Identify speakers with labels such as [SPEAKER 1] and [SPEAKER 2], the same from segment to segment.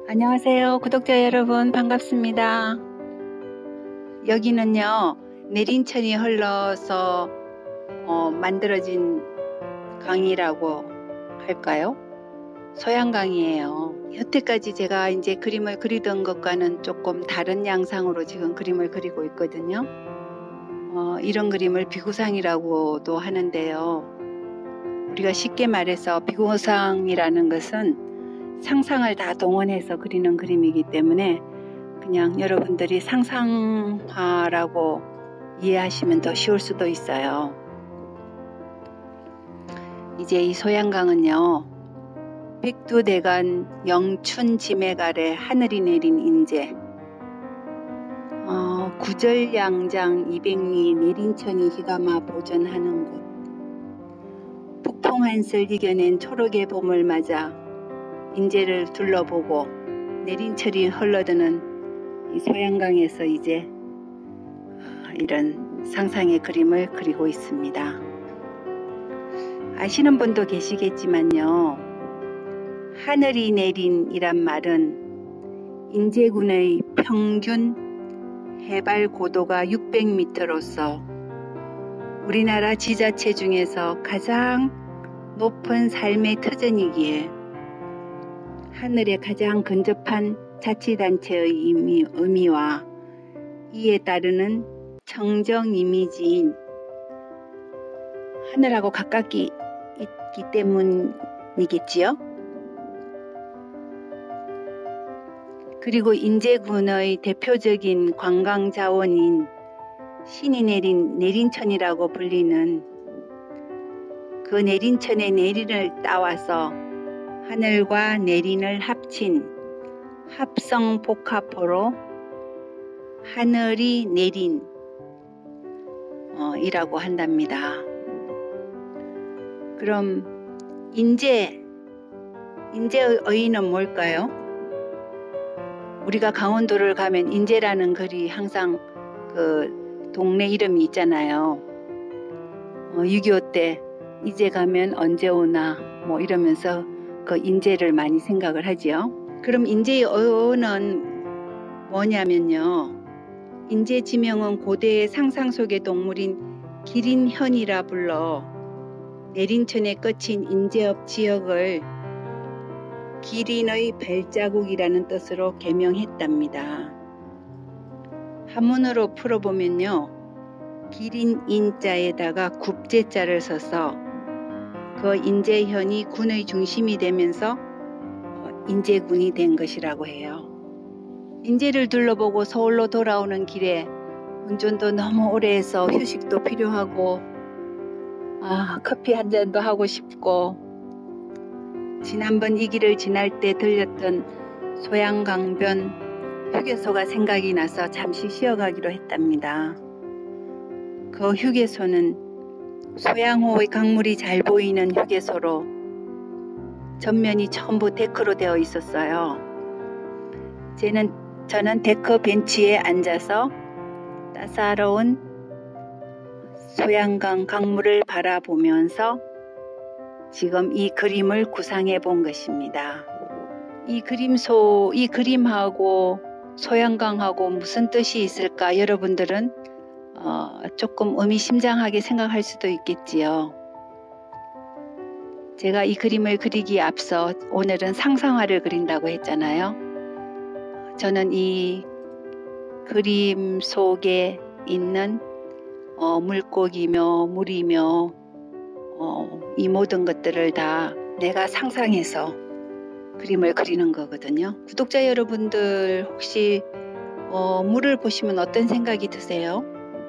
[SPEAKER 1] 안녕하세요. 구독자 여러분 반갑습니다. 여기는요, 내린천이 흘러서 만들어진 강이라고 할까요? 소양강이에요. 여태까지 제가 이제 그림을 그리던 것과는 조금 다른 양상으로 지금 그림을 그리고 있거든요. 이런 그림을 비구상이라고도 하는데요. 우리가 쉽게 말해서 비구상이라는 것은 상상을 다 동원해서 그리는 그림이기 때문에 그냥 여러분들이 상상화라고 이해하시면 더 쉬울 수도 있어요. 이제 이 소양강은요, 백두대간 영춘 지맥 아래 하늘이 내린 인재, 구절양장 200리 내린천이 휘감아 보전하는 곳, 북풍 한슬 이겨낸 초록의 봄을 맞아 인재를 둘러보고 내린철이 흘러드는 이 소양강에서 이제 이런 상상의 그림을 그리고 있습니다. 아시는 분도 계시겠지만요, 하늘이 내린 이란 말은 인제군의 평균 해발 고도가 600m로서 우리나라 지자체 중에서 가장 높은 삶의 터전이기에 하늘에 가장 근접한 자치단체의 의미와 이에 따르는 청정 이미지인 하늘하고 가깝게 있기 때문이겠지요. 그리고 인제군의 대표적인 관광자원인 신이 내린 내린천이라고 불리는 그 내린천의 내린을 따와서 하늘과 내린을 합친 합성 복합어로 하늘이 내린 이라고 한답니다. 그럼 인제의 의의는 뭘까요? 우리가 강원도를 가면 인제라는 글이 항상 그 동네 이름이 있잖아요. 6.25 때 이제 가면 언제 오나 뭐 이러면서 그 인재를 많이 생각을 하지요. 그럼 인재의 어는 뭐냐면요, 인재 지명은 고대의 상상 속의 동물인 기린현이라 불러 내린천의 끝인 인제읍 지역을 기린의 발자국이라는 뜻으로 개명했답니다. 한문으로 풀어보면요, 기린 인자에다가 굽제자를 써서 그 인제현이 군의 중심이 되면서 인제군이 된 것이라고 해요. 인제를 둘러보고 서울로 돌아오는 길에 운전도 너무 오래 해서 휴식도 필요하고 커피 한 잔도 하고 싶고, 지난번 이 길을 지날 때 들렸던 소양강변 휴게소가 생각이 나서 잠시 쉬어가기로 했답니다. 그 휴게소는 소양호의 강물이 잘 보이는 휴게소로 전면이 전부 데크로 되어 있었어요. 저는 데크 벤치에 앉아서 따사로운 소양강 강물을 바라보면서 지금 이 그림을 구상해 본 것입니다. 이 그림하고 소양강하고 무슨 뜻이 있을까 여러분들은 조금 의미심장하게 생각할 수도 있겠지요. 제가 이 그림을 그리기에 앞서 오늘은 상상화를 그린다고 했잖아요. 저는 이 그림 속에 있는 물고기며 물이며 이 모든 것들을 다 내가 상상해서 그림을 그리는 거거든요. 구독자 여러분들 혹시 물을 보시면 어떤 생각이 드세요?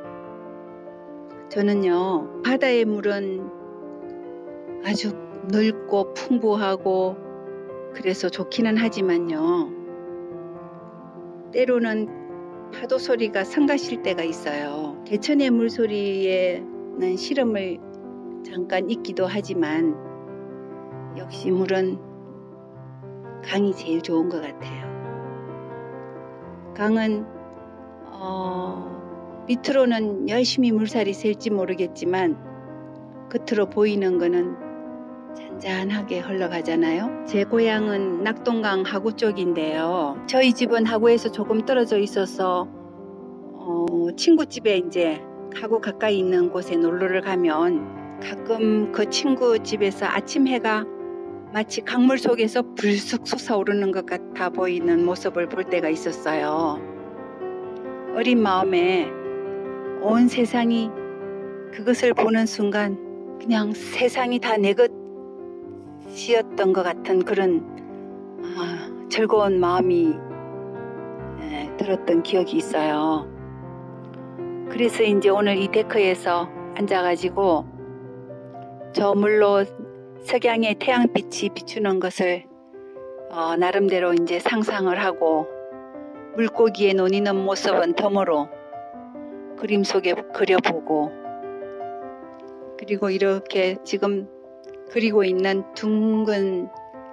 [SPEAKER 1] 저는요, 바다의 물은 아주 넓고 풍부하고 그래서 좋기는 하지만요, 때로는 파도 소리가 성가실 때가 있어요. 개천의 물소리에는 시름을 잠깐 있기도 하지만 역시 물은 강이 제일 좋은 것 같아요. 강은 밑으로는 열심히 물살이 셀지 모르겠지만 겉으로 보이는 거는 잔잔하게 흘러가잖아요. 제 고향은 낙동강 하구 쪽인데요. 저희 집은 하구에서 조금 떨어져 있어서 친구 집에 이제 하구 가까이 있는 곳에 놀러를 가면 가끔 그 친구 집에서 아침 해가 마치 강물 속에서 불쑥 솟아오르는 것 같아 보이는 모습을 볼 때가 있었어요. 어린 마음에 온 세상이 그것을 보는 순간 그냥 세상이 다 내 것이었던 것 같은 그런 즐거운 마음이 들었던 기억이 있어요. 그래서 이제 오늘 이 데크에서 앉아가지고 저 물로 석양의 태양빛이 비추는 것을 나름대로 이제 상상을 하고 물고기의 노니는 모습은 덤으로 그림 속에 그려보고 그리고 이렇게 지금 그리고 있는 둥근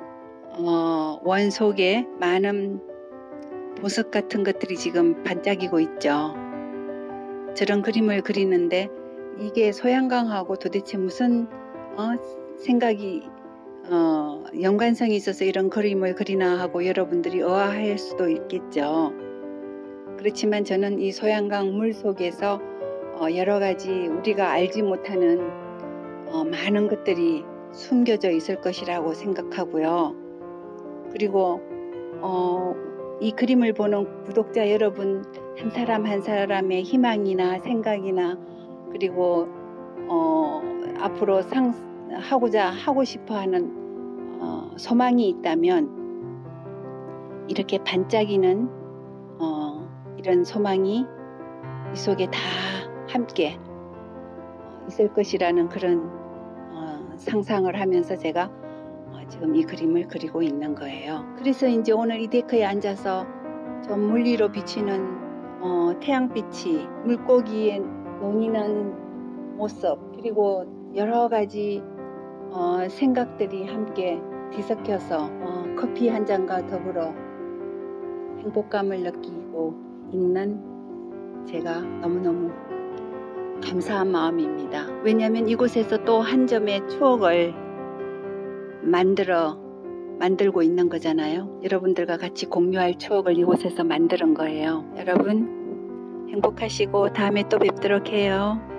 [SPEAKER 1] 원 속에 많은 보석 같은 것들이 지금 반짝이고 있죠. 저런 그림을 그리는데 이게 소양강하고 도대체 무슨 생각이 연관성이 있어서 이런 그림을 그리나 하고 여러분들이 의아할 수도 있겠죠. 그렇지만 저는 이 소양강 물 속에서 여러 가지 우리가 알지 못하는 많은 것들이 숨겨져 있을 것이라고 생각하고요. 그리고 이 그림을 보는 구독자 여러분 한 사람 한 사람의 희망이나 생각이나 그리고 앞으로 하고 싶어하는 소망이 있다면 이렇게 반짝이는 이런 소망이 이 속에 다 함께 있을 것이라는 그런 상상을 하면서 제가 지금 이 그림을 그리고 있는 거예요. 그래서 이제 오늘 이 데크에 앉아서 저 물 위로 비치는 태양빛이 물고기의 노니는 모습 그리고 여러 가지 생각들이 함께 뒤섞여서 커피 한 잔과 더불어 행복감을 느끼고 있는 제가 너무너무 감사한 마음입니다. 왜냐하면 이곳에서 또 한 점의 추억을 만들고 있는 거잖아요. 여러분들과 같이 공유할 추억을 이곳에서 만드는 거예요. 여러분 행복하시고 다음에 또 뵙도록 해요.